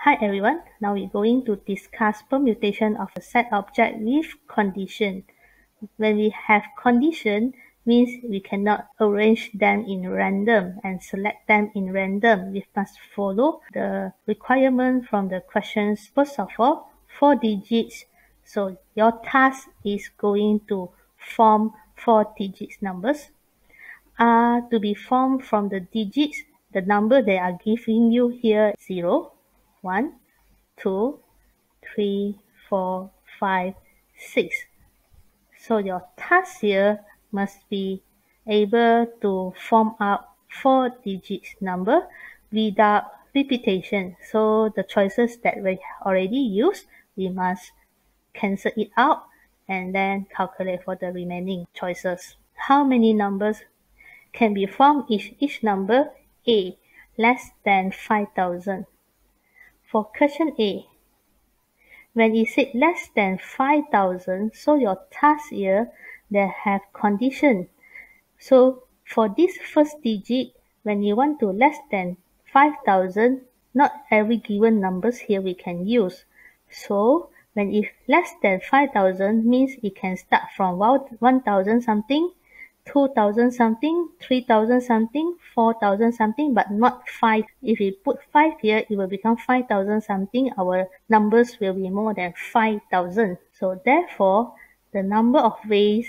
Hi everyone, now we're going to discuss permutation of a set object with condition. When we have condition, means we cannot arrange them in random and select them in random. We must follow the requirement from the questions. First of all, 4 digits. So your task is going to form 4 digits numbers. Are to be formed from the digits. The number they are giving you here 0, 1, 2, 3, 4, 5, 6. So your task here must be able to form up 4 digits number without repetition. So the choices that we already used, we must cancel it out and then calculate for the remaining choices. How many numbers can be formed? Each number A less than 5,000. For question A, when it said less than 5,000, so your task here, they have condition. So for this first digit, when you want to less than 5,000, not every given numbers here we can use. So when if less than 5,000 means it can start from 1,000 something, 2,000 something, 3,000 something, 4,000 something, but not 5. If we put 5 here, it will become 5,000 something. Our numbers will be more than 5,000. So therefore, the number of ways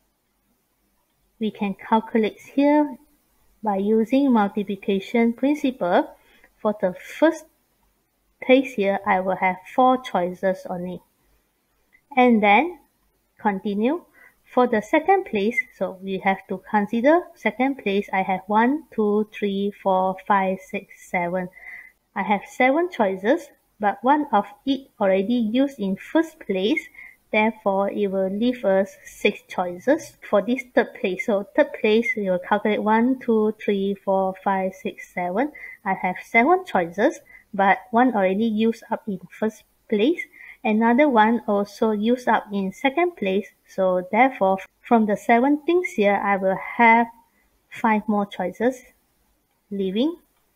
we can calculate here by using multiplication principle. For the first place here, I will have 4 choices only. And then continue. For the second place, so we have to consider second place, I have 1, 2, 3, 4, 5, 6, 7. I have 7 choices, but one of it already used in first place. Therefore, it will leave us 6 choices for this third place. So third place, we will calculate 1, 2, 3, 4, 5, 6, 7. I have 7 choices, but one already used up in first place. Another one also used up in second place. So therefore, from the 7 things here, I will have 5 more choices leaving.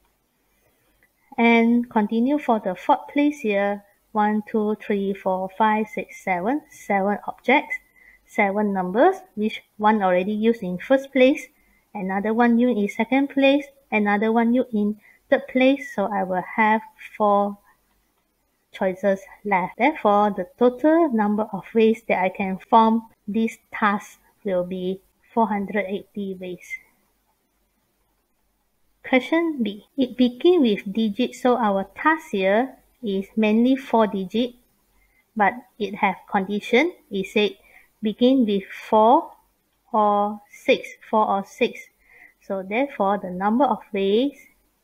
And continue for the fourth place here. 1, 2, 3, 4, 5, 6, 7. 7 objects, 7 numbers, which one already used in first place, another one used in second place, another one used in third place. So I will have 4 choices left. Therefore, the total number of ways that I can form this task will be 480 ways. Question B. It begins with digits, so our task here is mainly 4 digits, but it have condition. It said begin with 4 or 6. 4 or 6. So therefore, the number of ways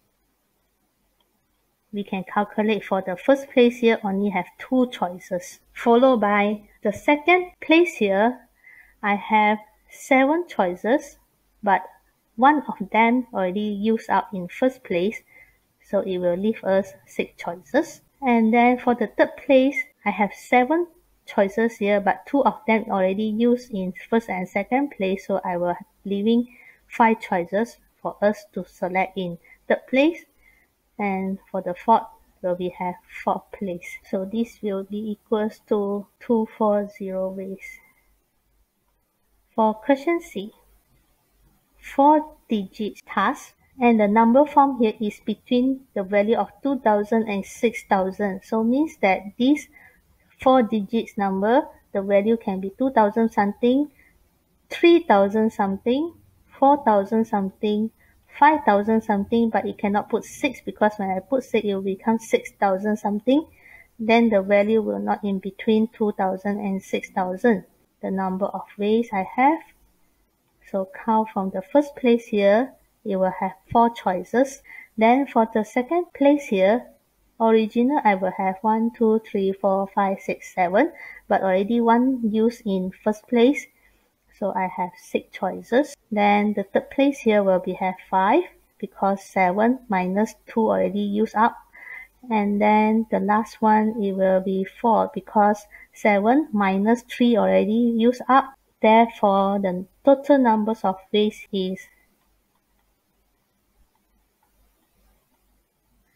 we can calculate for the first place here only have 2 choices. Followed by the second place here, I have 7 choices, but one of them already used up in first place, so it will leave us 6 choices. And then for the third place, I have 7 choices here, but 2 of them already used in first and second place, so I will leaving 5 choices for us to select in third place. And for the fourth, we have fourth place. So this will be equals to 240 ways. For question C, 4 digits task, and the number form here is between the value of 2,000 and 6,000. So means that this 4 digits number, the value can be 2,000 something, 3,000 something, 4,000 something, 5,000 something, but it cannot put 6 because when I put 6, it will become 6,000 something. Then the value will not in between 2,000 and 6,000. The number of ways I have. So count from the first place here, it will have 4 choices. Then for the second place here, original I will have 1, 2, 3, 4, 5, 6, 7, but already one used in first place. So I have 6 choices. Then the third place here will be have 5 because 7 minus 2 already used up. And then the last one, it will be 4 because 7 minus 3 already used up. Therefore, the total numbers of ways is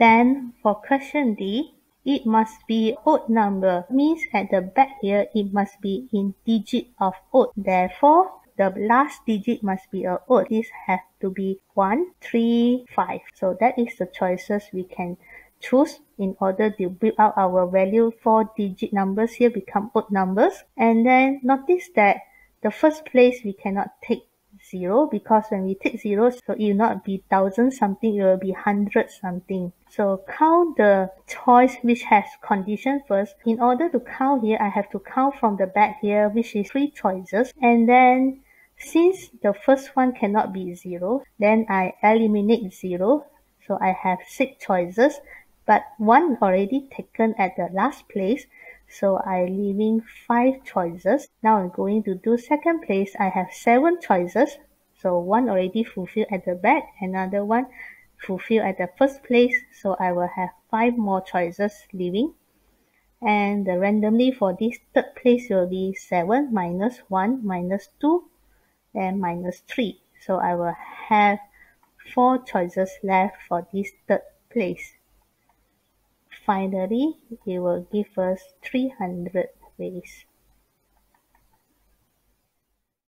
Then for question D, it must be odd number. Means at the back here, it must be in digit of odd. Therefore, the last digit must be a odd. This has to be 1, 3, 5. So that is the choices we can choose in order to build out our value. 4-digit numbers here become odd numbers. And then notice that the first place we cannot take 0, because when we take 0, so it will not be 1000 something, it will be 100 something. So count the choice which has condition first. In order to count here, I have to count from the back here, which is 3 choices. And then since the first one cannot be 0, then I eliminate 0. So I have 6 choices, but 1 already taken at the last place. So I leaving 5 choices. Now I'm going to do second place. I have 7 choices. So 1 already fulfilled at the back, another one fulfilled at the first place. So I will have 5 more choices leaving. And randomly for this third place will be 7 minus 1 minus 2 and minus 3. So I will have 4 choices left for this third place. Finally, it will give us 300 ways.